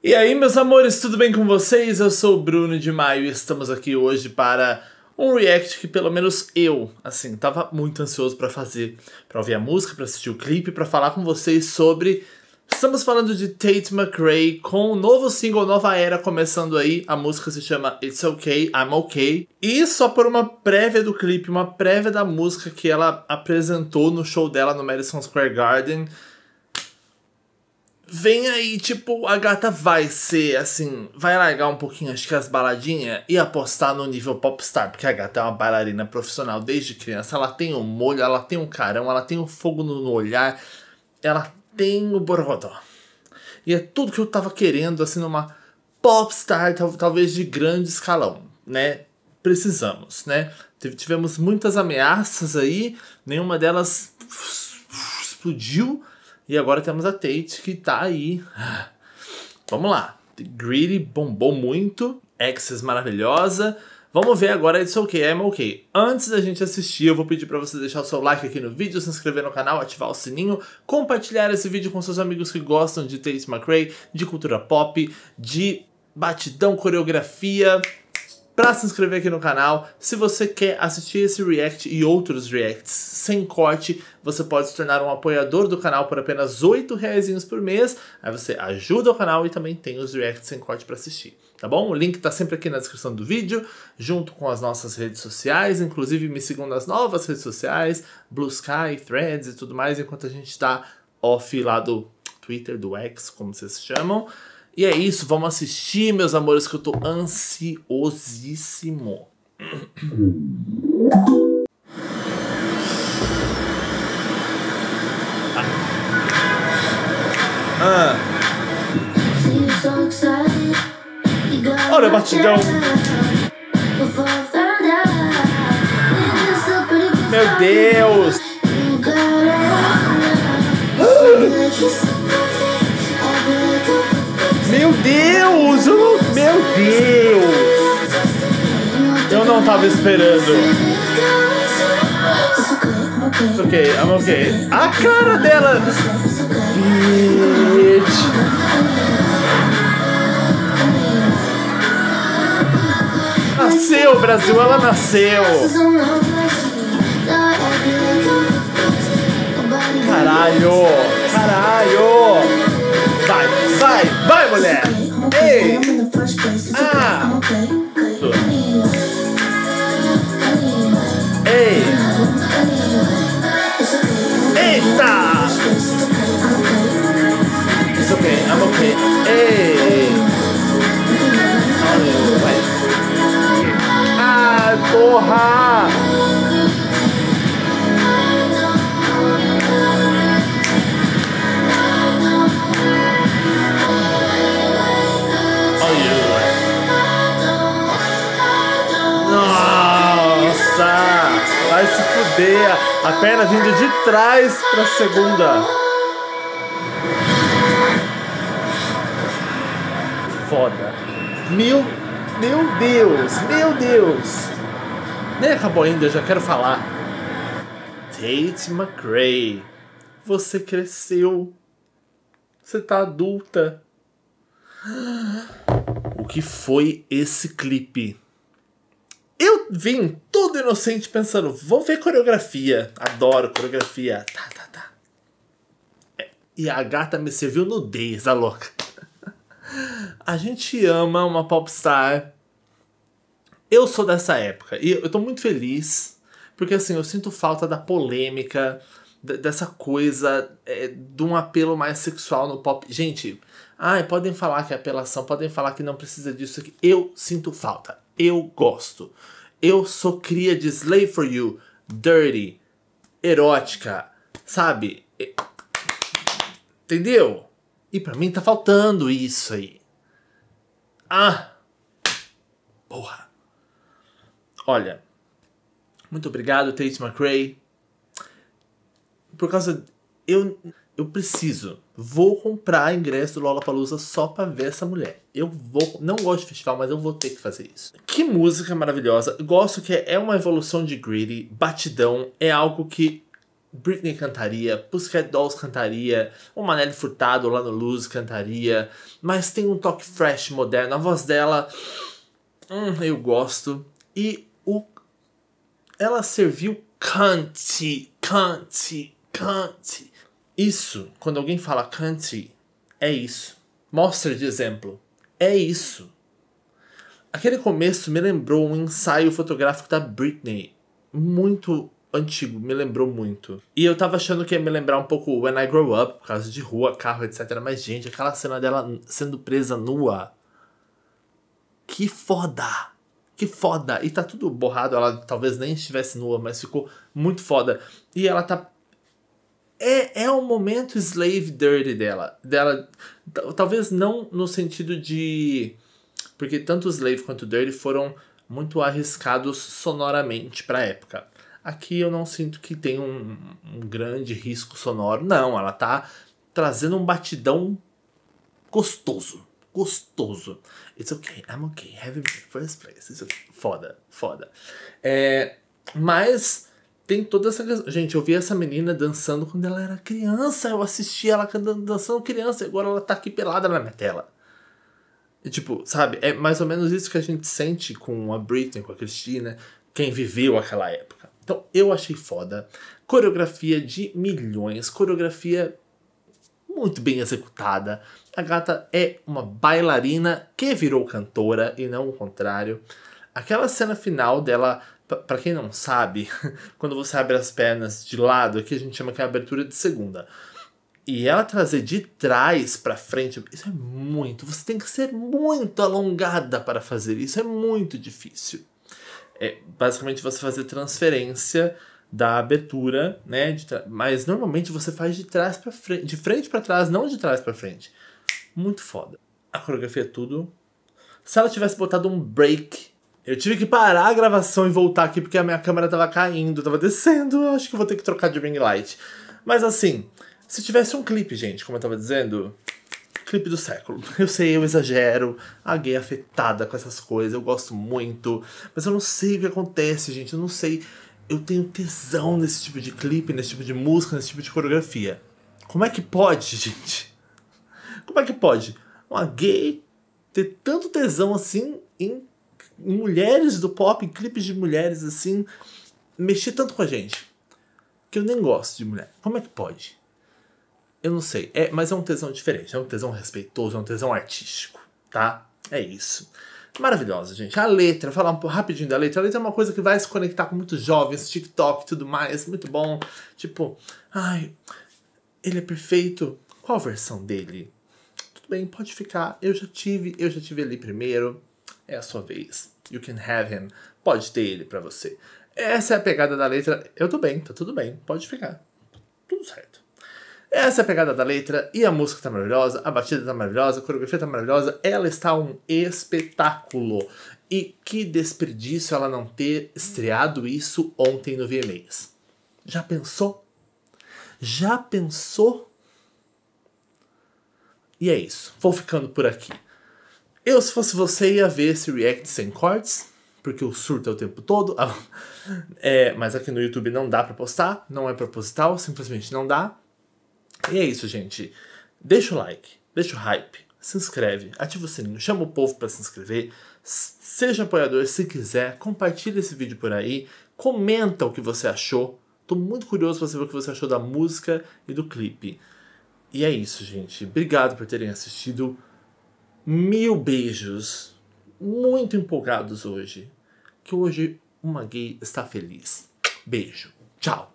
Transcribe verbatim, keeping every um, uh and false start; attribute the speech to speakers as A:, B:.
A: E aí, meus amores, tudo bem com vocês? Eu sou o Bruno de Maio e estamos aqui hoje para um react que pelo menos eu, assim, tava muito ansioso pra fazer, pra ouvir a música, pra assistir o clipe, pra falar com vocês sobre... Estamos falando de Tate McRae com um novo single, nova era começando aí. A música se chama It's Okay, I'm Okay. E só por uma prévia do clipe, uma prévia da música que ela apresentou no show dela no Madison Square Garden, vem aí, tipo, a gata vai ser, assim, vai largar um pouquinho, acho que as baladinhas e apostar no nível popstar, porque a gata é uma bailarina profissional desde criança, ela tem um molho, ela tem um carão, ela tem um fogo no, no olhar, ela tem o borogodó. E é tudo que eu tava querendo, assim, numa popstar, tal, talvez de grande escalão, né? Precisamos, né? Tivemos muitas ameaças aí, nenhuma delas explodiu. E agora temos a Tate, que tá aí. Vamos lá. Greedy bombou muito. Access maravilhosa. Vamos ver agora It's Okay, I'm Okay. Antes da gente assistir, eu vou pedir pra você deixar o seu like aqui no vídeo, se inscrever no canal, ativar o sininho, compartilhar esse vídeo com seus amigos que gostam de Tate McRae, de cultura pop, de batidão, coreografia. Pra se inscrever aqui no canal, se você quer assistir esse react e outros reacts sem corte, você pode se tornar um apoiador do canal por apenas oito reais por mês. Aí você ajuda o canal e também tem os reacts sem corte pra assistir, tá bom? O link tá sempre aqui na descrição do vídeo, junto com as nossas redes sociais. Inclusive me sigam nas novas redes sociais, Blue Sky, Threads e tudo mais, enquanto a gente tá off lá do Twitter, do X, como vocês chamam. E é isso, vamos assistir, meus amores, que eu tô ansiosíssimo. Ah. Olha o batidão. Meu Deus. Meu Deus! Eu não... Meu Deus! Eu não tava esperando. It's okay, I'm okay. A cara dela! Bitch! Nasceu, Brasil! Ela nasceu! Caralho! Caralho! Vai, vai, vai, mulher! Ei! Ah! Ei! Eita! It's okay, I'm okay. Ei! Ah, porra! Vai se fuder, a perna vindo de trás pra segunda. Foda. Meu, meu Deus, meu Deus. Nem acabou ainda, eu já quero falar. Tate McRae, você cresceu. Você tá adulta. O que foi esse clipe? Eu vim todo inocente pensando, vou ver coreografia. Adoro coreografia. Tá, tá, tá. É, e a gata me serviu nudez, a louca. A gente ama uma popstar. Eu sou dessa época. E eu tô muito feliz. Porque assim, eu sinto falta da polêmica. Dessa coisa. É, de um apelo mais sexual no pop. Gente, ai, podem falar que é apelação. Podem falar que não precisa disso aqui. Eu sinto falta. Eu gosto. Eu sou cria de Slave for You, dirty, erótica, sabe? Entendeu? E pra mim tá faltando isso aí. Ah! Porra. Olha. Muito obrigado, Tate McRae. Por causa... Eu... Eu preciso, vou comprar ingresso do Lollapalooza só pra ver essa mulher. Eu vou, não gosto de festival, mas eu vou ter que fazer isso. Que música maravilhosa. Gosto que é uma evolução de Greedy, batidão. É algo que Britney cantaria, Pussycat Dolls cantaria, o Manelli Furtado lá no Luz cantaria, mas tem um toque fresh, moderno, a voz dela, hum, eu gosto, e o, ela serviu cante, cante, cante. Isso, quando alguém fala cante, é isso. Mostra de exemplo, é isso. Aquele começo me lembrou um ensaio fotográfico da Britney, muito antigo, me lembrou muito. E eu tava achando que ia me lembrar um pouco When I Grow Up, por causa de rua, carro, etcétera. Mas, gente, aquela cena dela sendo presa nua, que foda! Que foda! E tá tudo borrado, ela talvez nem estivesse nua, mas ficou muito foda. E ela tá... É, é o momento slave dirty dela. dela. Talvez não no sentido de... Porque tanto o Slave quanto o Dirty foram muito arriscados sonoramente pra época. Aqui eu não sinto que tem um, um grande risco sonoro. Não, ela tá trazendo um batidão gostoso. Gostoso. It's okay, I'm okay. Having been first place. It's okay. Foda, foda. É, mas tem toda essa... Gente, eu vi essa menina dançando quando ela era criança. Eu assisti ela dançando criança e agora ela tá aqui pelada na minha tela. E, tipo, sabe, é mais ou menos isso que a gente sente com a Britney, com a Christina, quem viveu aquela época. Então, eu achei foda. Coreografia de milhões, coreografia muito bem executada. A gata é uma bailarina que virou cantora e não o contrário. Aquela cena final dela, pra quem não sabe, quando você abre as pernas de lado, aqui a gente chama que é a abertura de segunda. E ela trazer de trás pra frente, isso é muito... Você tem que ser muito alongada para fazer isso, é muito difícil. É basicamente você fazer transferência da abertura, né? De mas normalmente você faz de trás para frente, de frente para trás, não de trás para frente. Muito foda. A coreografia é tudo. Se ela tivesse botado um break, eu tive que parar a gravação e voltar aqui porque a minha câmera tava caindo, tava descendo. Eu acho que eu vou ter que trocar de ring light. Mas assim... Se tivesse um clipe, gente, como eu tava dizendo, clipe do século. Eu sei, eu exagero, a gay afetada com essas coisas, eu gosto muito, mas eu não sei o que acontece, gente, eu não sei. Eu tenho tesão nesse tipo de clipe, nesse tipo de música, nesse tipo de coreografia. Como é que pode, gente? Como é que pode uma gay ter tanto tesão assim em, em mulheres do pop, em clipes de mulheres assim, mexer tanto com a gente? Que eu nem gosto de mulher. Como é que pode? Eu não sei, é, mas é um tesão diferente, é um tesão respeitoso, é um tesão artístico, tá? É isso. Maravilhosa, gente. A letra, falar um pouco rapidinho da letra. A letra é uma coisa que vai se conectar com muitos jovens, TikTok e tudo mais, muito bom. Tipo, ai, ele é perfeito. Qual a versão dele? Tudo bem, pode ficar. Eu já tive, eu já tive ele primeiro. É a sua vez. You can have him. Pode ter ele pra você. Essa é a pegada da letra. Eu tô bem, tá tudo bem, pode ficar. Tudo certo. Essa é a pegada da letra, e a música tá maravilhosa, a batida tá maravilhosa, a coreografia tá maravilhosa, ela está um espetáculo. E que desperdício ela não ter estreado isso ontem no V M As. Já pensou? Já pensou? E é isso, vou ficando por aqui. Eu, se fosse você, ia ver esse react sem cortes, porque o surto é o tempo todo. É, mas aqui no YouTube não dá pra postar, não é proposital, simplesmente não dá. E é isso, gente. Deixa o like, deixa o hype, se inscreve, ativa o sininho, chama o povo pra se inscrever, seja apoiador se quiser, compartilha esse vídeo por aí, comenta o que você achou. Tô muito curioso pra saber o que você achou da música e do clipe. E é isso, gente. Obrigado por terem assistido. Mil beijos. Muito empolgados hoje. Que hoje uma gay está feliz. Beijo. Tchau.